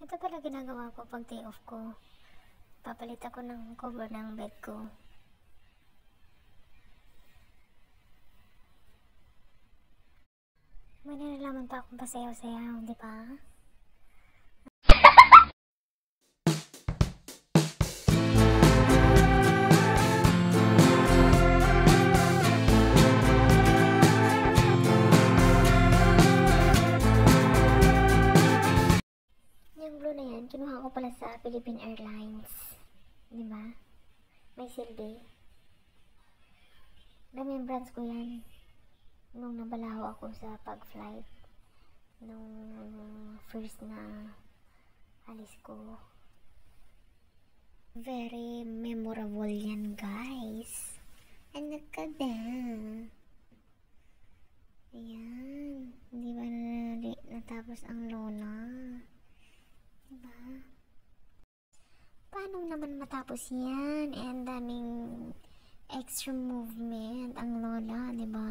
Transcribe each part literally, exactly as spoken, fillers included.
Ito pala ginagawa ko pag day off ko. Papalit ako ng cover ng bed ko. May nalalaman pa akong pasayaw-sayaw, di ba? Yung blue na yan, kinuha ko pala sa Philippine Airlines. Di ba? May silbi. Remembrance ko yan. Nung nabalaho ako sa pag-flight. Nung first na alis ko. Very memorable yan, guys. Ano ka ba? Ayan. Hindi ba na natapos ang lola? Diba? Paano naman matapos yan? Eh, ang daming extra movement ang lola, diba?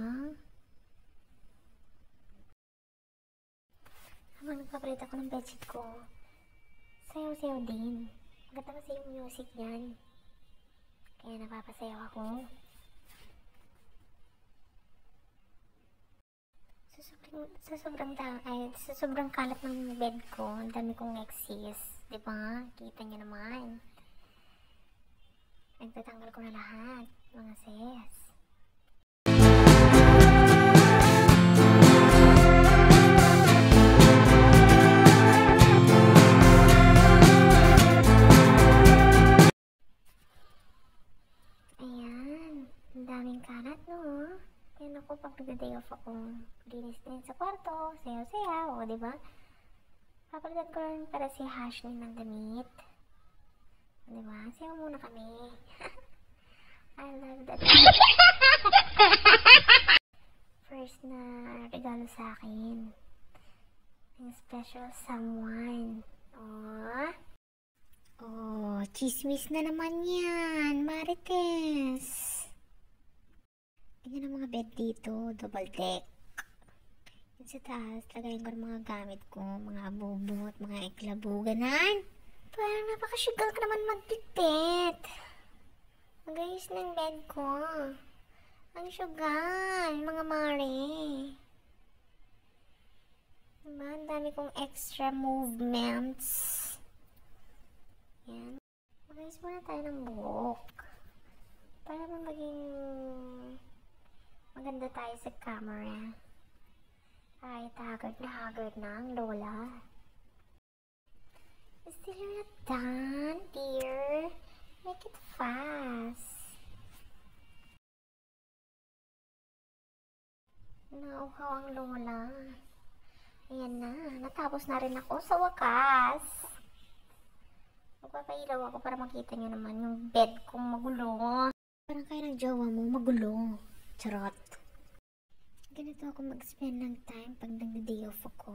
Habang nagpapalit ako ng bedsheet ko, sayaw-sayaw din. Maganda kasi yung music yan. Kaya napapasayaw ako. Sa sobrang, sa sobrang, ay, sa sobrang kalat ng bed ko, ang dami kong exes. Diba? Kita nyo naman. Nagtatanggal ko na lahat, mga sis. Ayan. Ang daming kalat, no? Yan ako, pag nag-day off ako, linis din sa kwarto, sayaw-sayaw, o diba? Papalitan ko rin para si Ashley ng damit. Diba? Sayaw muna kami. I love that. First na regalo sa akin. Yung special someone. Oh. Oh, chismis na naman yan, Marites. Ganyan ang mga bed dito, double deck. Yan sa taas, lagayin ko ng mga gamit ko, mga bubot, mga iklabo, ganan. Parang napakasugal ka naman magpipit. Magayos ng bed ko. Ang sugal, mga mare. Diba? Ang dami kong extra movements. Yan. Magayos muna tayo ng buhok. Para maging maganda tayo sa camera. Ay, haggard na haggard na ang lola. Still not done, dear. Make it fast. Nauhaw ang lola. Ayan na. Natapos na rin ako sa wakas. Magpapailaw ako para makita nyo naman yung bed kong magulo. Parang kaya ng jowa mo magulo. Charot. Ganito ako mag-spend ng time pag nag-day off ako.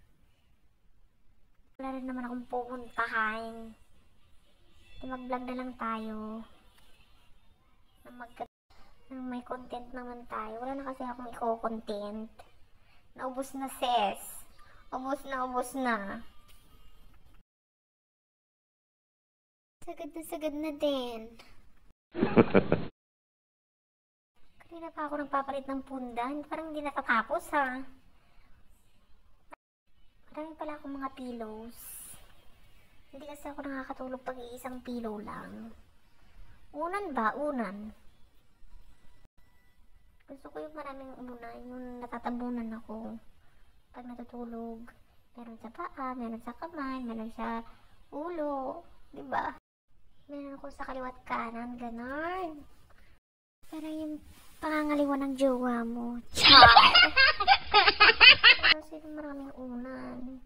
Wala rin naman akong pupuntahan. Mag-vlog na lang tayo. Nang, mag nang may content naman tayo. Wala na kasi akong i-content. Naubos na, sis. Ubos na, ubos na. Sagad na, sagad na din. Kanina pa ako nagpapalit ng pundan. Parang hindi natatapos, ha? Marami pala akong mga pillows. Hindi kasi ako nakakatulog pag iisang pillow lang. Unan ba? Unan. Gusto ko yung maraming unan. Yung natatabunan ako. Pag natutulog. Meron sa paa, meron sa kamay, meron sa ulo. Diba? Meron ako sa kaliwat kanan. Ganon. Para yung pangangaliwan ng jowa mo. Char! Kasi maraming unan.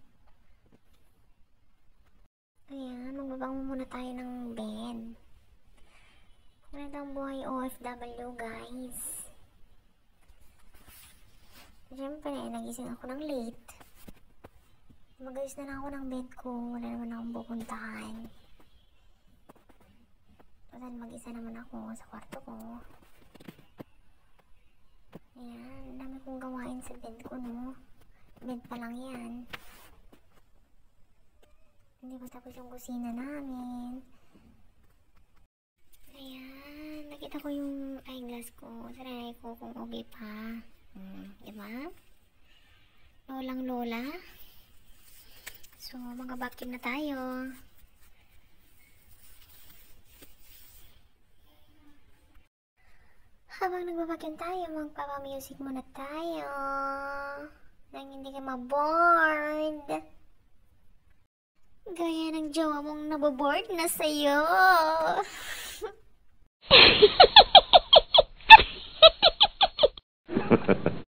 Ayan, magbabango muna tayo ng bed. Ganito ang buhay O F W, guys. Siyempre, nagising ako ng late. Mag-ayos na lang ako ng bed ko. Wala naman akong pupuntahan. Kasi mag-isa naman ako sa kwarto ko. Ayan, dami kong gawain sa bed ko, no? Bed pa lang yan. Hindi pa tapos yung kusina namin. Ayan, nakita ko yung eyeglass ko. Saranay ko kung okay pa. Hmm, diba? Lolang lola. So, mga vacuum na tayo. Habang nagbabacuum tayo, magpapamusic muna tayo. Nang hindi ka mabored. Gaya ng jowa mong naboboard na sa'yo. Ha ha ha.